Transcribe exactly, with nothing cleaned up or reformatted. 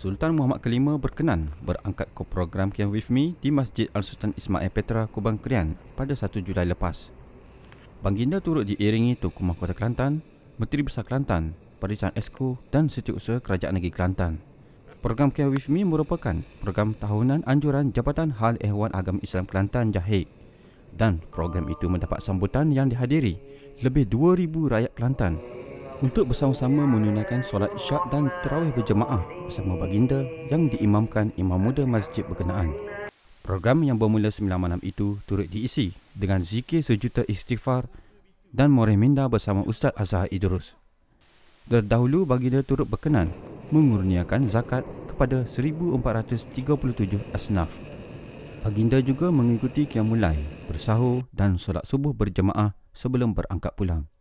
Sultan Muhammad kelima berkenan berangkat ke program Qiyam With Me di Masjid Al-Sultan Ismail Petra, Kubang Krian pada satu Julai lepas. Baginda turut diiringi Tunku Mahkota Kelantan, Menteri Besar Kelantan, Perdana Esko dan Setiausaha Kerajaan Negeri Kelantan. Program Qiyam With Me merupakan program tahunan anjuran Jabatan Hal Ehwal Agama Islam Kelantan Jahik, dan program itu mendapat sambutan yang dihadiri lebih dua ribu rakyat Kelantan untuk bersama-sama menunaikan solat isyak dan tarawih berjemaah bersama baginda yang diimamkan Imam Muda Masjid berkenaan. Program yang bermula sembilan malam itu turut diisi dengan zikir sejuta istighfar dan moreh minda bersama Ustaz Azhar Idrus. Terdahulu baginda turut berkenan mengurniakan zakat kepada seribu empat ratus tiga puluh tujuh asnaf. Baginda juga mengikuti qiyamul lail, bersahur dan solat subuh berjemaah sebelum berangkat pulang.